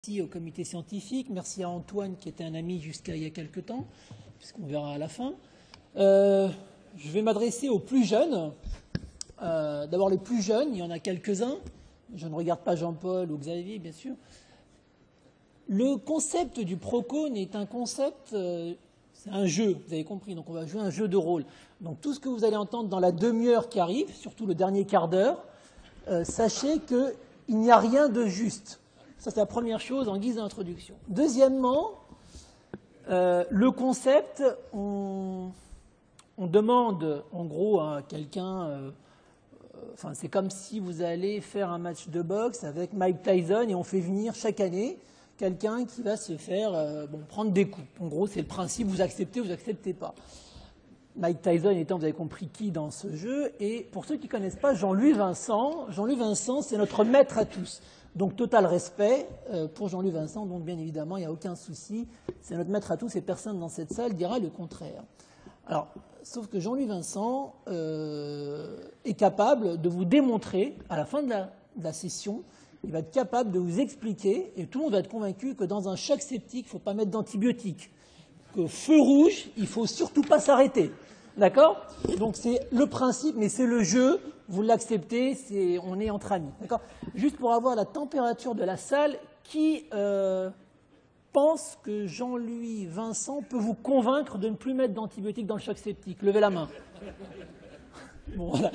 Merci au comité scientifique, merci à Antoine qui était un ami jusqu'à il y a quelques temps, puisqu'on verra à la fin. Je vais m'adresser aux plus jeunes. D'abord les plus jeunes, il y en a quelques-uns. Je ne regarde pas Jean-Paul ou Xavier, bien sûr. Le concept du Procon est un concept, c'est un jeu, vous avez compris, donc on va jouer un jeu de rôle. Donc tout ce que vous allez entendre dans la demi-heure qui arrive, surtout le dernier quart d'heure, sachez qu'il n'y a rien de juste. Ça, c'est la première chose en guise d'introduction. Deuxièmement, le concept, on demande en gros à quelqu'un, enfin c'est comme si vous allez faire un match de boxe avec Mike Tyson et on fait venir chaque année quelqu'un qui va se faire prendre des coups. En gros, c'est le principe, vous acceptez ou vous n'acceptez pas. Mike Tyson étant, vous avez compris qui dans ce jeu, et pour ceux qui ne connaissent pas Jean-Louis Vincent, c'est notre maître à tous. Donc total respect pour Jean-Louis Vincent, donc bien évidemment, il n'y a aucun souci, c'est notre maître à tous et personne dans cette salle dira le contraire. Alors, sauf que Jean-Louis Vincent est capable de vous démontrer, à la fin de la session, il va être capable de vous expliquer, et tout le monde va être convaincu que dans un choc septique, il ne faut pas mettre d'antibiotiques, que feu rouge, il ne faut surtout pas s'arrêter. D'accord? Donc c'est le principe, mais c'est le jeu, vous l'acceptez, on est entre amis. D'accord? Juste pour avoir la température de la salle, qui pense que Jean-Louis Vincent peut vous convaincre de ne plus mettre d'antibiotiques dans le choc septique? Levez la main. Bon, voilà.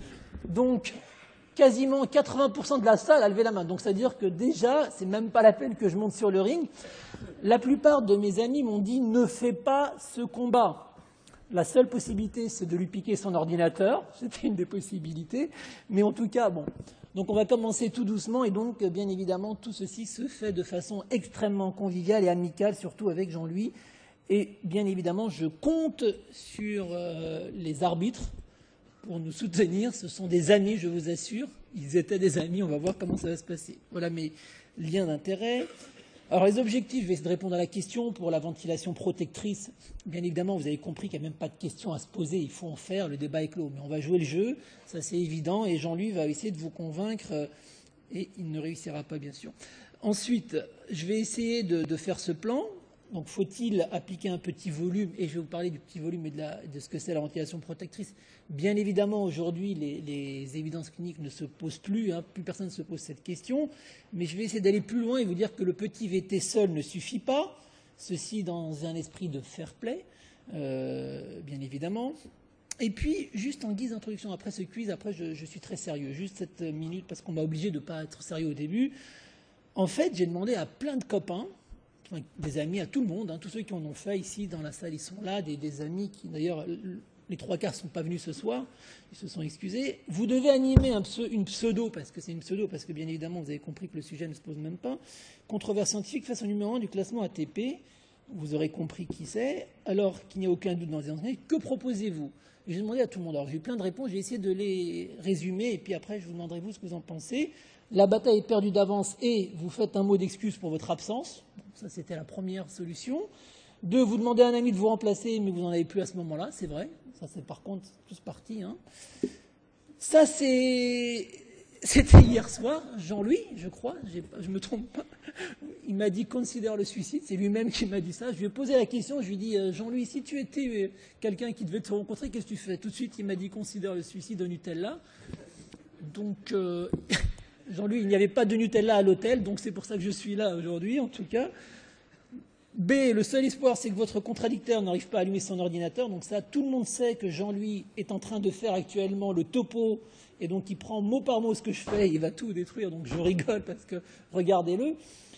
Donc, quasiment 80% de la salle a levé la main. Donc, c'est-à-dire que déjà, c'est même pas la peine que je monte sur le ring. La plupart de mes amis m'ont dit « ne fais pas ce combat ». La seule possibilité, c'est de lui piquer son ordinateur. C'était une des possibilités. Mais en tout cas, bon. Donc on va commencer tout doucement et donc, bien évidemment, tout ceci se fait de façon extrêmement conviviale et amicale, surtout avec Jean-Louis. Et bien évidemment, je compte sur les arbitres pour nous soutenir. Ce sont des amis, je vous assure. Ils étaient des amis, on va voir comment ça va se passer. Voilà mes liens d'intérêt. Alors les objectifs, je vais essayer de répondre à la question pour la ventilation protectrice. Bien évidemment, vous avez compris qu'il n'y a même pas de questions à se poser, il faut en faire, le débat est clos. Mais on va jouer le jeu, ça c'est évident, et Jean-Louis va essayer de vous convaincre, et il ne réussira pas bien sûr. Ensuite, je vais essayer de faire ce plan. Donc faut-il appliquer un petit volume, et je vais vous parler du petit volume et de ce que c'est la ventilation protectrice. Bien évidemment, aujourd'hui, les évidences cliniques ne se posent plus, plus personne ne se pose cette question, mais je vais essayer d'aller plus loin et vous dire que le petit VT seul ne suffit pas, ceci dans un esprit de fair play, bien évidemment. Et puis, juste en guise d'introduction, après ce quiz, après je suis très sérieux, juste cette minute, parce qu'on m'a obligé de ne pas être sérieux au début. En fait, j'ai demandé à plein de copains, des amis, à tout le monde, tous ceux qui en ont fait ici dans la salle, ils sont là, des amis qui, d'ailleurs, les trois quarts ne sont pas venus ce soir, ils se sont excusés. Vous devez animer une pseudo, parce que c'est une pseudo, parce que bien évidemment, vous avez compris que le sujet ne se pose même pas. Controverse scientifique face au numéro 1 du classement ATP, vous aurez compris qui c'est, alors qu'il n'y a aucun doute dans les enseignements. Que proposez-vous? J'ai demandé à tout le monde. Alors j'ai eu plein de réponses, j'ai essayé de les résumer, et puis après, je vous demanderai vous ce que vous en pensez. La bataille est perdue d'avance et vous faites un mot d'excuse pour votre absence. Ça, c'était la première solution. 2, vous demandez à un ami de vous remplacer, mais vous n'en avez plus à ce moment-là, c'est vrai. Ça, c'est par contre tous partis. Ça, c'était hier soir, Jean-Louis, je crois, je me trompe pas. Il m'a dit « considère le suicide », c'est lui-même qui m'a dit ça. Je lui ai posé la question, je lui ai dit « Jean-Louis, si tu étais quelqu'un qui devait te rencontrer, qu'est-ce que tu fais ?» Tout de suite, il m'a dit « considère le suicide au Nutella ». Donc... Jean-Louis, il n'y avait pas de Nutella à l'hôtel, donc c'est pour ça que je suis là aujourd'hui, en tout cas. B, le seul espoir, c'est que votre contradicteur n'arrive pas à allumer son ordinateur. Donc ça, tout le monde sait que Jean-Louis est en train de faire actuellement le topo, et donc il prend mot par mot ce que je fais, il va tout détruire, donc je rigole parce que, regardez-le.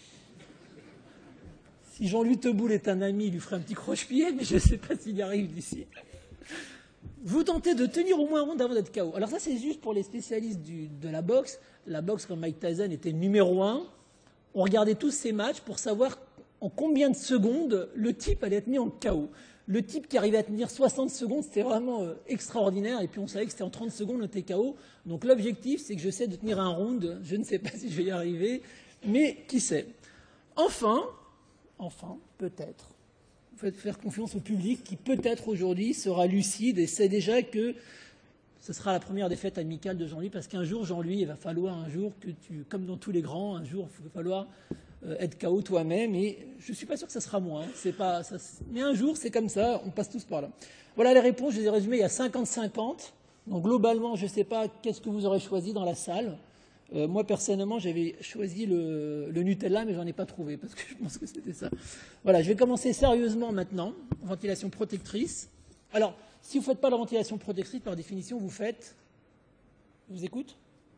Si Jean-Louis Teboul est un ami, il lui ferait un petit croche-pied, mais je ne sais pas s'il y arrive d'ici. Vous tentez de tenir au moins un round avant d'être KO. Alors ça, c'est juste pour les spécialistes de la boxe. La boxe, quand Mike Tyson était numéro 1, on regardait tous ces matchs pour savoir en combien de secondes le type allait être mis en KO. Le type qui arrivait à tenir 60 secondes, c'était vraiment extraordinaire. Et puis on savait que c'était en 30 secondes, on était KO. Donc l'objectif, c'est que j'essaie de tenir un round. Je ne sais pas si je vais y arriver, mais qui sait. Enfin, peut-être. Vous faites faire confiance au public qui peut-être aujourd'hui sera lucide et sait déjà que ce sera la première défaite amicale de Jean-Louis, parce qu'un jour, Jean-Louis, il va falloir un jour que comme dans tous les grands, un jour, il va falloir être KO toi-même, et je ne suis pas sûr que ça sera moi. Hein. C'est pas, ça, mais un jour, c'est comme ça, on passe tous par là. Voilà les réponses, je les ai résumées, il y a 50-50. Donc globalement, je ne sais pas qu'est-ce que vous aurez choisi dans la salle. Moi, personnellement, j'avais choisi le Nutella, mais j'en ai pas trouvé, parce que je pense que c'était ça. Voilà, je vais commencer sérieusement maintenant. Ventilation protectrice. Alors, si vous ne faites pas la ventilation protectrice, par définition, vous faites... Je vous écoute ?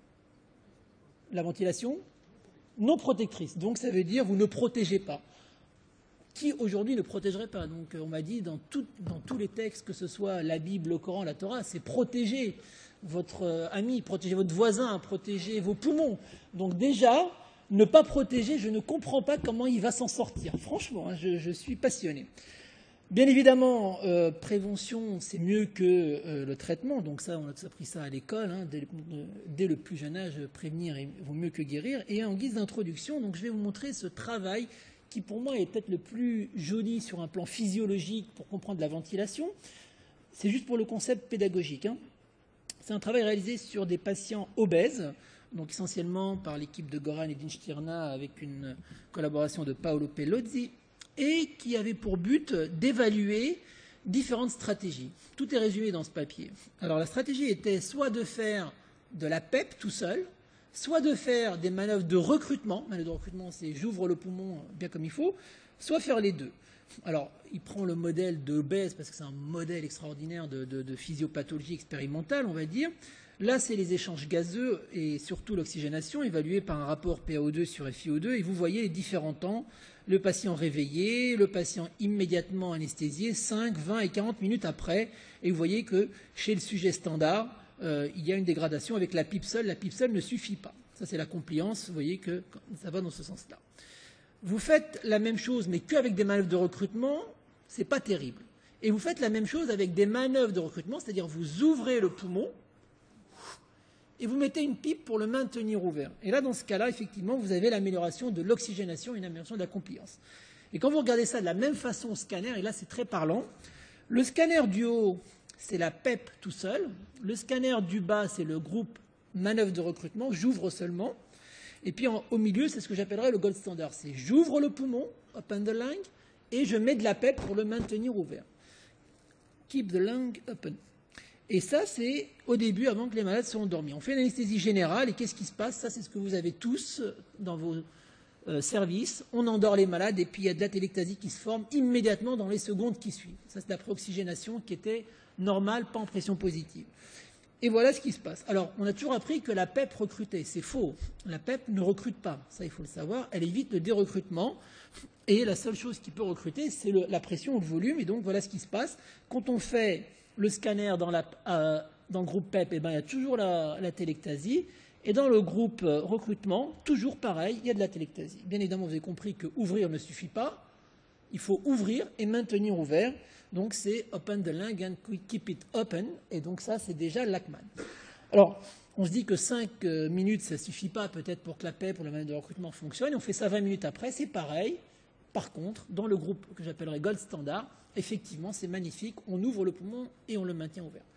La ventilation non protectrice. Donc, ça veut dire vous ne protégez pas. Qui, aujourd'hui, ne protégerait pas? Donc, on m'a dit, dans tous les textes, que ce soit la Bible, le Coran, la Torah, c'est protéger votre ami, protéger votre voisin, protéger vos poumons. Donc, déjà, ne pas protéger, je ne comprends pas comment il va s'en sortir. Franchement, hein, je suis passionné. Bien évidemment, prévention, c'est mieux que le traitement. Donc ça, on a tous appris ça à l'école. Hein, dès le plus jeune âge, prévenir vaut mieux que guérir. Et en guise d'introduction, donc je vais vous montrer ce travail qui, pour moi, est peut-être le plus joli sur un plan physiologique pour comprendre la ventilation. C'est juste pour le concept pédagogique. Hein. C'est un travail réalisé sur des patients obèses, donc essentiellement par l'équipe de Goran et d'Inchtirna avec une collaboration de Paolo Pellozzi, et qui avait pour but d'évaluer différentes stratégies. Tout est résumé dans ce papier. Alors la stratégie était soit de faire de la PEP tout seul, soit de faire des manœuvres de recrutement. Manœuvre de recrutement, c'est j'ouvre le poumon bien comme il faut, soit faire les deux. Alors, il prend le modèle de l'obèse parce que c'est un modèle extraordinaire de physiopathologie expérimentale, on va dire. Là, c'est les échanges gazeux et surtout l'oxygénation évaluée par un rapport PaO2 sur FiO2. Et vous voyez les différents temps. Le patient réveillé, le patient immédiatement anesthésié, 5, 20 et 40 minutes après. Et vous voyez que chez le sujet standard, il y a une dégradation avec la pipe seule. La pipe seule ne suffit pas. Ça, c'est la compliance. Vous voyez que ça va dans ce sens-là. Vous faites la même chose, mais qu'avec des manœuvres de recrutement, ce n'est pas terrible. Et vous faites la même chose avec des manœuvres de recrutement, c'est-à-dire vous ouvrez le poumon et vous mettez une pipe pour le maintenir ouvert. Et là, dans ce cas-là, effectivement, vous avez l'amélioration de l'oxygénation et une amélioration de la compliance. Et quand vous regardez ça de la même façon au scanner, et là, c'est très parlant, le scanner du haut, c'est la PEP tout seul. Le scanner du bas, c'est le groupe manœuvre de recrutement, j'ouvre seulement. Et puis au milieu, c'est ce que j'appellerais le gold standard. C'est j'ouvre le poumon, open the lung, et je mets de la PEP pour le maintenir ouvert. Keep the lung open. Et ça, c'est au début, avant que les malades soient endormis. On fait une anesthésie générale, et qu'est-ce qui se passe? Ça, c'est ce que vous avez tous dans vos services. On endort les malades, et puis il y a de l'atelectasie qui se forme immédiatement dans les secondes qui suivent. Ça, c'est la préoxygénation qui était normale, pas en pression positive. Et voilà ce qui se passe. Alors, on a toujours appris que la PEP recrutait. C'est faux. La PEP ne recrute pas. Ça, il faut le savoir. Elle évite le dérecrutement. Et la seule chose qui peut recruter, c'est la pression ou le volume. Et donc, voilà ce qui se passe. Quand on fait le scanner dans le groupe PEP, eh ben, il y a toujours la télectasie. Et dans le groupe recrutement, toujours pareil, il y a de la télectasie. Bien évidemment, vous avez compris que ouvrir ne suffit pas. Il faut ouvrir et maintenir ouvert. Donc, c'est open the lung and keep it open. Et donc, ça, c'est déjà Lachman. Alors, on se dit que 5 minutes, ça ne suffit pas peut-être pour que la PEP, pour la manœuvre de recrutement fonctionne. Et on fait ça 20 minutes après, c'est pareil. Par contre, dans le groupe que j'appellerais Gold Standard, effectivement, c'est magnifique. On ouvre le poumon et on le maintient ouvert.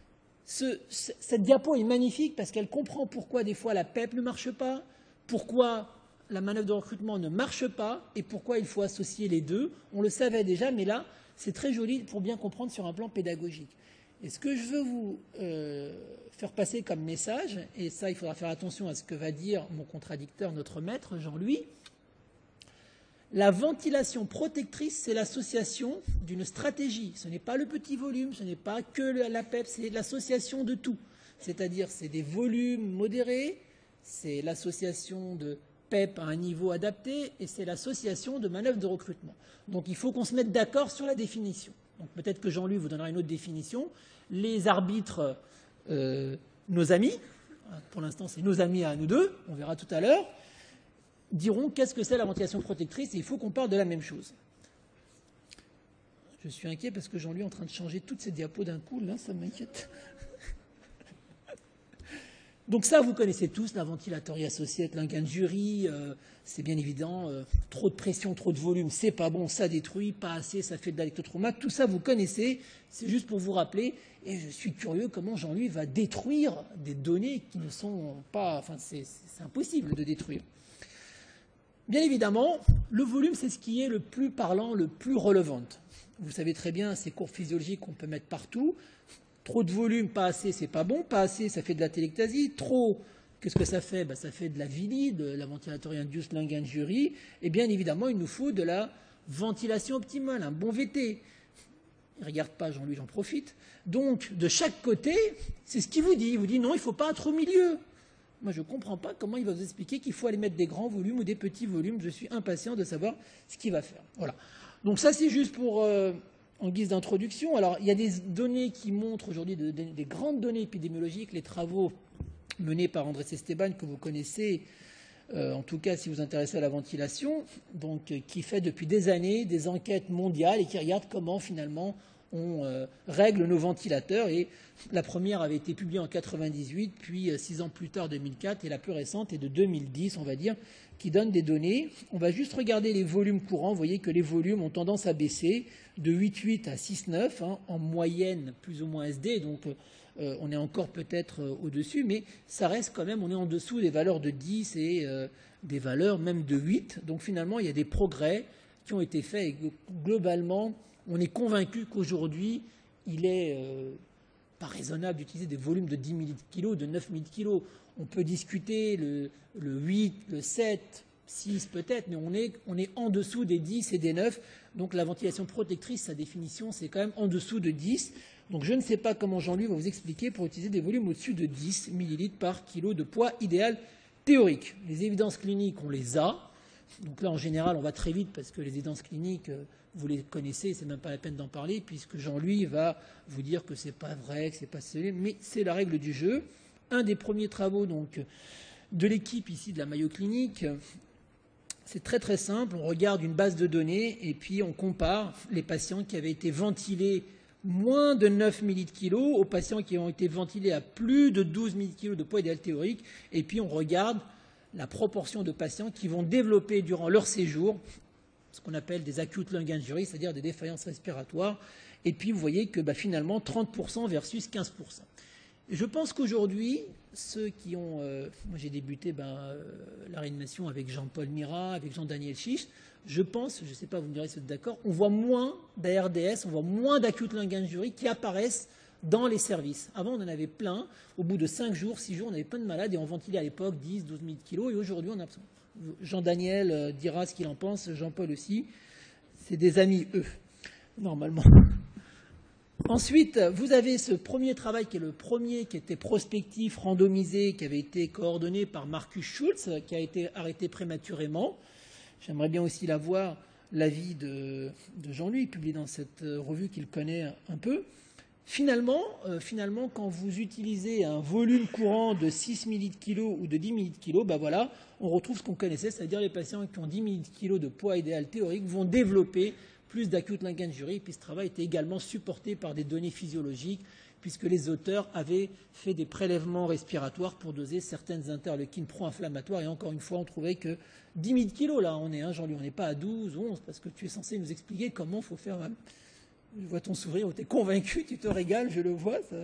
Cette diapo est magnifique parce qu'elle comprend pourquoi des fois la PEP ne marche pas, pourquoi la manœuvre de recrutement ne marche pas et pourquoi il faut associer les deux. On le savait déjà, mais là, c'est très joli pour bien comprendre sur un plan pédagogique. Et ce que je veux vous faire passer comme message, et ça, il faudra faire attention à ce que va dire mon contradicteur, notre maître, Jean-Louis, la ventilation protectrice, c'est l'association d'une stratégie. Ce n'est pas le petit volume, ce n'est pas que la PEP, c'est l'association de tout. C'est-à-dire, c'est des volumes modérés, c'est l'association de PEP à un niveau adapté, et c'est l'association de manœuvres de recrutement. Donc il faut qu'on se mette d'accord sur la définition. Donc peut-être que Jean-Louis vous donnera une autre définition. Les arbitres, nos amis, pour l'instant c'est nos amis à nous deux, on verra tout à l'heure, diront qu'est-ce que c'est la ventilation protectrice, et il faut qu'on parle de la même chose. Je suis inquiet parce que Jean-Louis est en train de changer toutes ces diapos d'un coup, là ça m'inquiète. Donc ça, vous connaissez tous, la ventilatory associate, l'injury, c'est bien évident, trop de pression, trop de volume, c'est pas bon, ça détruit, pas assez, ça fait de l'électrotrauma, tout ça vous connaissez, c'est juste pour vous rappeler, et je suis curieux comment Jean-Louis va détruire des données qui ne sont pas, enfin c'est impossible de détruire. Bien évidemment, le volume, c'est ce qui est le plus parlant, le plus relevant. Vous savez très bien, ces courbes physiologiques qu'on peut mettre partout. Trop de volume, pas assez, c'est pas bon. Pas assez, ça fait de la télectasie. Trop, qu'est-ce que ça fait? Ça fait de la VILI, de la ventilatory induced lung injury. Et bien évidemment, il nous faut de la ventilation optimale, un bon VT. Il ne regarde pas, Jean-Louis, j'en profite. Donc, de chaque côté, c'est ce qu'il vous dit. Il vous dit non, il ne faut pas être au milieu. Moi, je ne comprends pas comment il va vous expliquer qu'il faut aller mettre des grands volumes ou des petits volumes. Je suis impatient de savoir ce qu'il va faire. Voilà. Donc ça, c'est juste pour, en guise d'introduction. Alors, il y a des données qui montrent aujourd'hui, des grandes données épidémiologiques, les travaux menés par Andrés Esteban, que vous connaissez, en tout cas si vous vous intéressez à la ventilation, donc, qui fait depuis des années des enquêtes mondiales et qui regarde comment finalement on règle nos ventilateurs. Et la première avait été publiée en 1998, puis 6 ans plus tard, 2004, et la plus récente est de 2010, on va dire, qui donne des données. On va juste regarder les volumes courants. Vous voyez que les volumes ont tendance à baisser de 8,8 à 6,9, en moyenne plus ou moins SD, donc on est encore peut-être au-dessus, mais ça reste quand même, on est en dessous des valeurs de 10 et des valeurs même de 8. Donc finalement, il y a des progrès qui ont été faits et globalement, on est convaincu qu'aujourd'hui, il est pas raisonnable d'utiliser des volumes de 10 millilitres, de 9 millilitres. On peut discuter le 8, le 7, 6 peut-être, mais on est en dessous des 10 et des 9. Donc la ventilation protectrice, sa définition, c'est quand même en dessous de 10. Donc je ne sais pas comment Jean-Louis va vous expliquer pour utiliser des volumes au-dessus de 10 millilitres par kilo de poids idéal théorique. Les évidences cliniques, on les a. Donc là, en général, on va très vite parce que les évidences cliniques, vous les connaissez, c'est même pas la peine d'en parler, puisque Jean-Louis va vous dire que c'est pas vrai, que c'est pas sérieux, mais c'est la règle du jeu. Un des premiers travaux donc de l'équipe ici de la Mayo Clinique, c'est très très simple. On regarde une base de données et puis on compare les patients qui avaient été ventilés moins de 9 millilitres aux patients qui ont été ventilés à plus de 12 millilitres de poids idéal théorique, et puis on regarde la proportion de patients qui vont développer durant leur séjour ce qu'on appelle des acute lung injury, c'est-à-dire des défaillances respiratoires. Et puis vous voyez que finalement 30% versus 15%. Et je pense qu'aujourd'hui, ceux qui ont... moi j'ai débuté la réanimation avec Jean-Paul Mira, avec Jean-Daniel Chiche. Je pense, je ne sais pas, vous me direz si vous êtes d'accord, on voit moins d'ARDS, on voit moins d'acute lung injury qui apparaissent dans les services. Avant, on en avait plein. Au bout de 5 jours, 6 jours, on avait plein de malades et on ventilait à l'époque 10, 12 000 kilos. Et aujourd'hui, on a... Jean-Daniel dira ce qu'il en pense, Jean-Paul aussi. C'est des amis, eux, normalement. Ensuite, vous avez ce premier travail qui est le premier, qui était prospectif, randomisé, qui avait été coordonné par Marcus Schulz, qui a été arrêté prématurément. J'aimerais bien aussi l'avis de Jean-Louis, publié dans cette revue qu'il connaît un peu. Finalement, quand vous utilisez un volume courant de 6 millilitres ou de 10 millilitres voilà, on retrouve ce qu'on connaissait, c'est-à-dire les patients qui ont 10 millilitres de poids idéal théorique vont développer plus d'acute lung injury. Puis ce travail était également supporté par des données physiologiques, puisque les auteurs avaient fait des prélèvements respiratoires pour doser certaines interleukines pro-inflammatoires. Et encore une fois, on trouvait que 10 millilitres, là, on est, Jean-Louis, on n'est pas à 12, 11, parce que tu es censé nous expliquer comment il faut faire... Je vois ton sourire, tu es convaincu, tu te régales, je le vois. Ça.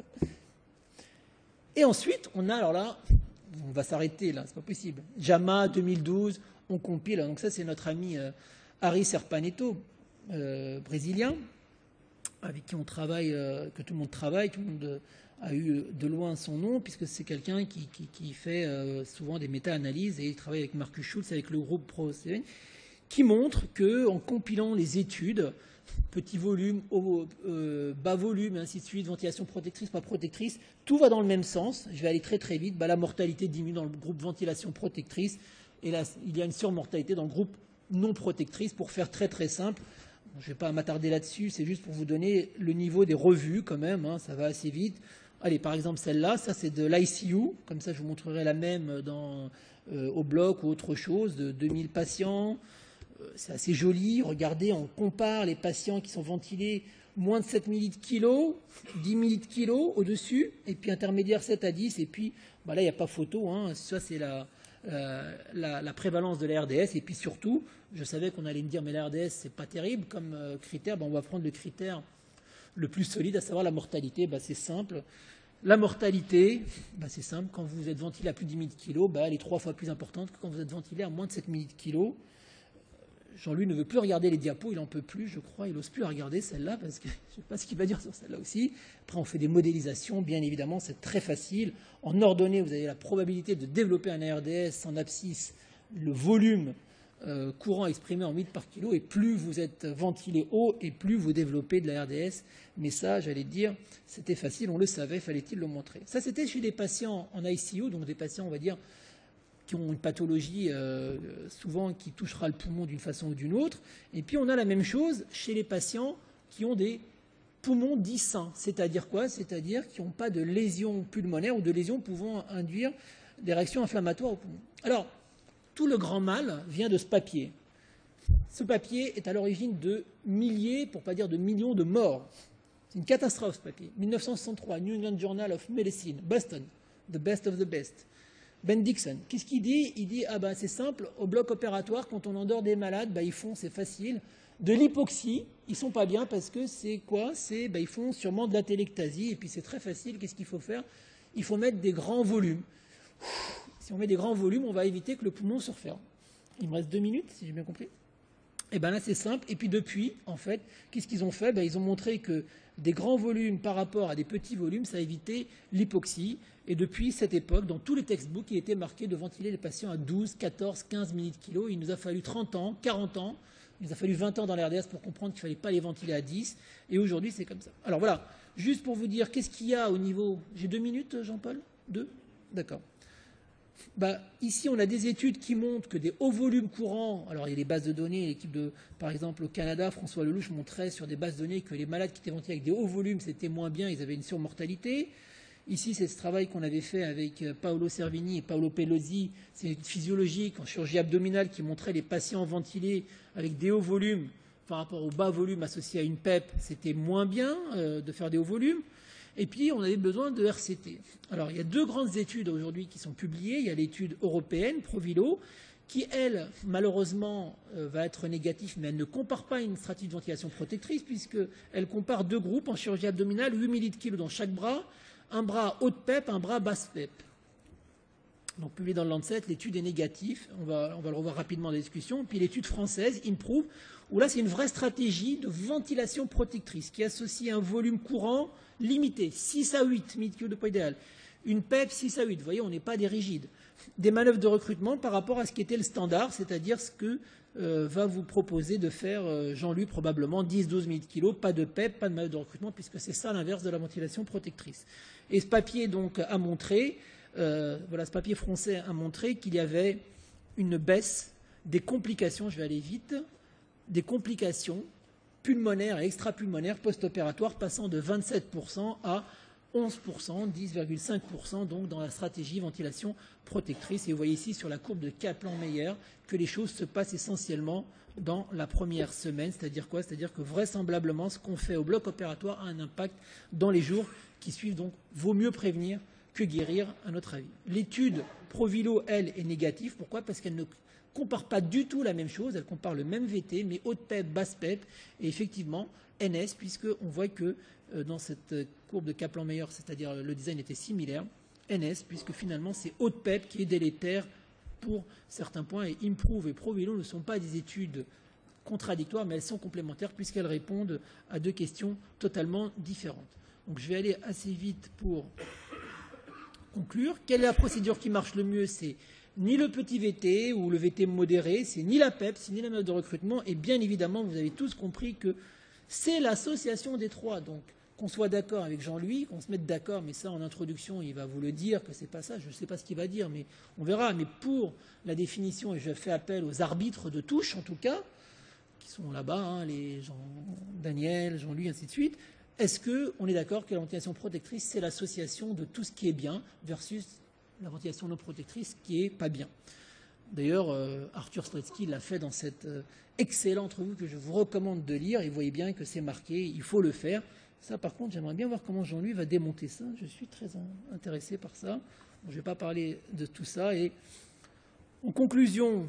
Et ensuite, on a, alors là, on va s'arrêter là, c'est pas possible. JAMA 2012, on compile. Donc ça, c'est notre ami Harry Serpaneto, brésilien, avec qui on travaille, que tout le monde travaille, tout le monde a eu de loin son nom, puisque c'est quelqu'un qui fait souvent des méta-analyses, et il travaille avec Marcus Schulz, avec le groupe ProCN, qui montre qu'en compilant les études, petit volume, bas volume, et ainsi de suite, ventilation protectrice, pas protectrice, tout va dans le même sens. Je vais aller très très vite. La mortalité diminue dans le groupe ventilation protectrice, et là, il y a une surmortalité dans le groupe non protectrice, pour faire très très simple. Je ne vais pas m'attarder là-dessus, c'est juste pour vous donner le niveau des revues quand même, ça va assez vite. Allez, par exemple celle-là, ça c'est de l'ICU, comme ça je vous montrerai la même au bloc ou autre chose, de 2000 patients. C'est assez joli. Regardez, on compare les patients qui sont ventilés moins de 7 millilitres kilo, 10 millilitres kilo au-dessus, et puis intermédiaire 7 à 10, et puis là, il n'y a pas photo. Ça, c'est la prévalence de l'ARDS. Et puis surtout, je savais qu'on allait me dire, mais l'ARDS, c'est pas terrible comme critère. On va prendre le critère le plus solide, à savoir la mortalité. C'est simple. La mortalité, c'est simple. Quand vous êtes ventilé à plus de 10 millilitres kilo, elle est 3 fois plus importante que quand vous êtes ventilé à moins de 7 millilitres kilo. Jean-Louis ne veut plus regarder les diapos, il n'en peut plus, je crois, il n'ose plus la regarder celle-là, parce que je ne sais pas ce qu'il va dire sur celle-là aussi. Après, on fait des modélisations, bien évidemment, c'est très facile. En ordonnée, vous avez la probabilité de développer un ARDS en abscisse, le volume courant exprimé en mètres par kilo, et plus vous êtes ventilé haut, et plus vous développez de la RDS. Mais ça, j'allais dire, c'était facile, on le savait, fallait-il le montrer. Ça, c'était chez des patients en ICU, donc des patients, on va dire, qui ont une pathologie souvent qui touchera le poumon d'une façon ou d'une autre. Et puis on a la même chose chez les patients qui ont des poumons dits sains. C'est-à-dire quoi? C'est-à-dire qui n'ont pas de lésions pulmonaires ou de lésions pouvant induire des réactions inflammatoires au poumon. Alors, tout le grand mal vient de ce papier. Ce papier est à l'origine de milliers, pour ne pas dire de millions de morts. C'est une catastrophe, ce papier. 1963, New England Journal of Medicine, Boston, the best of the best. Ben Dixon, qu'est-ce qu'il dit? Il dit, ah ben c'est simple, au bloc opératoire, quand on endort des malades, ben, ils font, c'est facile, de l'hypoxie, ils ne sont pas bien parce que c'est quoi? C'est, ben, ils font sûrement de la télectasie, et puis c'est très facile, qu'est-ce qu'il faut faire? Il faut mettre des grands volumes. Si on met des grands volumes, on va éviter que le poumon se referme. Il me reste 2 minutes, si j'ai bien compris. Et bien là, c'est simple. Et puis depuis, en fait, qu'est-ce qu'ils ont fait? Ben, ils ont montré que des grands volumes par rapport à des petits volumes, ça a évité l'hypoxie. Et depuis cette époque, dans tous les textbooks, il était marqué de ventiler les patients à 12, 14, 15 ml/kg. Il nous a fallu 30 ans, 40 ans. Il nous a fallu 20 ans dans l'RDS pour comprendre qu'il ne fallait pas les ventiler à 10. Et aujourd'hui, c'est comme ça. Alors voilà, juste pour vous dire, qu'est-ce qu'il y a au niveau... J'ai 2 minutes, Jean-Paul? 2? D'accord. Bah, ici, on a des études qui montrent que des hauts volumes courants, alors il y a les bases de données, l'équipe de, par exemple, au Canada, François Lelouch montrait sur des bases de données que les malades qui étaient ventilés avec des hauts volumes, c'était moins bien, ils avaient une surmortalité. Ici, c'est ce travail qu'on avait fait avec Paolo Servini et Paolo Pelosi, c'est une étude physiologique en chirurgie abdominale qui montrait les patients ventilés avec des hauts volumes par rapport aux bas volumes associés à une PEP, c'était moins bien de faire des hauts volumes. Et puis, on avait besoin de RCT. Alors, il y a 2 grandes études aujourd'hui qui sont publiées. Il y a l'étude européenne, Provilo, qui, elle, malheureusement, va être négative, mais elle ne compare pas une stratégie de ventilation protectrice, puisqu'elle compare 2 groupes en chirurgie abdominale, 8 ml/kg dans chaque bras, un bras haute PEP, un bras basse PEP. Donc, publié dans le Lancet, l'étude est négative. On va le revoir rapidement dans la discussion. Puis l'étude française, Improve, où là, c'est une vraie stratégie de ventilation protectrice qui associe un volume courant limité, 6 à 8 ml/kg de poids idéal. Une PEP 6 à 8, vous voyez, on n'est pas des rigides. Des manœuvres de recrutement par rapport à ce qui était le standard, c'est-à-dire ce que va vous proposer de faire Jean-Louis probablement, 10-12 ml/kg, pas de PEP, pas de manœuvre de recrutement, puisque c'est ça l'inverse de la ventilation protectrice. Et ce papier donc a montré, voilà, ce papier français a montré qu'il y avait une baisse des complications, je vais aller vite, des complications pulmonaires et extrapulmonaires post-opératoires passant de 27% à 11%, 10,5% donc dans la stratégie ventilation protectrice. Et vous voyez ici sur la courbe de Kaplan-Meier que les choses se passent essentiellement dans la première semaine. C'est-à-dire quoi? C'est-à-dire que vraisemblablement ce qu'on fait au bloc opératoire a un impact dans les jours qui suivent. Donc vaut mieux prévenir que guérir à notre avis. L'étude Provilo, elle, est négative. Pourquoi? Parce qu'elle ne compare pas du tout la même chose, elle compare le même VT, mais haute PEP, basse PEP, et effectivement NS, puisqu'on voit que dans cette courbe de Kaplan-Meier, c'est-à-dire le design était similaire, NS, puisque finalement c'est haute PEP qui est délétère pour certains points, et Improve et Provilo ne sont pas des études contradictoires, mais elles sont complémentaires puisqu'elles répondent à 2 questions totalement différentes. Donc je vais aller assez vite pour conclure. Quelle est la procédure qui marche le mieux? C'est ni le petit VT ou le VT modéré, c'est ni la PEP, c'est ni la méthode de recrutement. Et bien évidemment, vous avez tous compris que c'est l'association des 3. Donc, qu'on soit d'accord avec Jean-Louis, qu'on se mette d'accord, mais ça en introduction, il va vous le dire que c'est pas ça. Je ne sais pas ce qu'il va dire, mais on verra. Mais pour la définition, et je fais appel aux arbitres de touche, en tout cas, qui sont là-bas, hein, les Jean Daniel, Jean-Louis, ainsi de suite. Est-ce qu'on est d'accord que la ventilation protectrice, c'est l'association de tout ce qui est bien versus la ventilation non protectrice qui est pas bien? D'ailleurs, Arthur Stretsky l'a fait dans cette excellente revue que je vous recommande de lire, et vous voyez bien que c'est marqué, il faut le faire. Ça, par contre, j'aimerais bien voir comment Jean-Louis va démonter ça. Je suis très intéressé par ça. Bon, je ne vais pas parler de tout ça. Et en conclusion,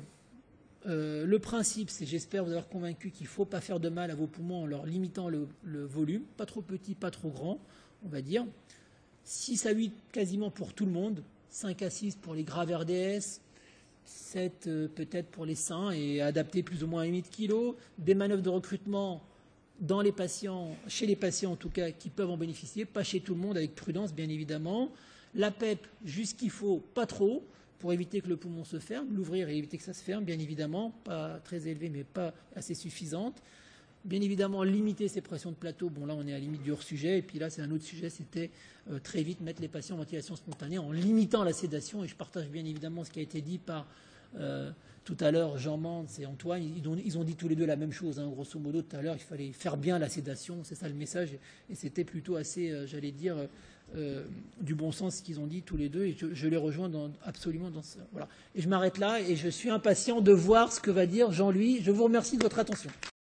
le principe, c'est, j'espère vous avoir convaincu qu'il ne faut pas faire de mal à vos poumons en leur limitant le volume, pas trop petit, pas trop grand, on va dire. 6 à 8 quasiment pour tout le monde, 5 à 6 pour les graves RDS, 7 peut-être pour les seins et adapté plus ou moins à 8 kg, des manœuvres de recrutement dans les patients, chez les patients en tout cas, qui peuvent en bénéficier, pas chez tout le monde, avec prudence bien évidemment. La PEP, juste qu'il faut, pas trop, pour éviter que le poumon se ferme, l'ouvrir et éviter que ça se ferme, bien évidemment, pas très élevée mais pas assez suffisante. Bien évidemment, limiter ces pressions de plateau. Bon, là, on est à la limite du hors-sujet. Et puis là, c'est un autre sujet, c'était très vite mettre les patients en ventilation spontanée en limitant la sédation. Et je partage bien évidemment ce qui a été dit par tout à l'heure Jean Mans et Antoine. Ils ont dit tous les deux la même chose. Hein. Grosso modo, tout à l'heure, il fallait faire bien la sédation. C'est ça le message. Et c'était plutôt assez, j'allais dire, du bon sens ce qu'ils ont dit tous les deux. Et je les rejoins absolument dans ça. Voilà. Et je m'arrête là et je suis impatient de voir ce que va dire Jean-Louis. Je vous remercie de votre attention.